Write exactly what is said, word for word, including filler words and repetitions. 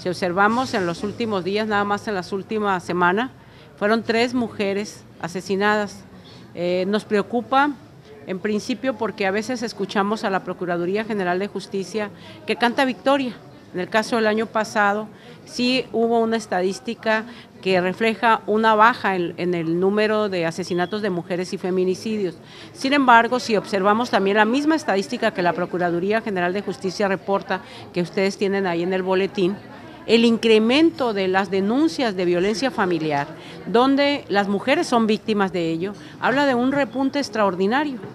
Si observamos en los últimos días, nada más en las últimas semanas, fueron tres mujeres asesinadas. Eh, nos preocupa, en principio, porque a veces escuchamos a la Procuraduría General de Justicia que canta victoria. En el caso del año pasado, sí hubo una estadística que refleja una baja en, en el número de asesinatos de mujeres y feminicidios. Sin embargo, si observamos también la misma estadística que la Procuraduría General de Justicia reporta, que ustedes tienen ahí en el boletín, el incremento de las denuncias de violencia familiar, donde las mujeres son víctimas de ello, habla de un repunte extraordinario.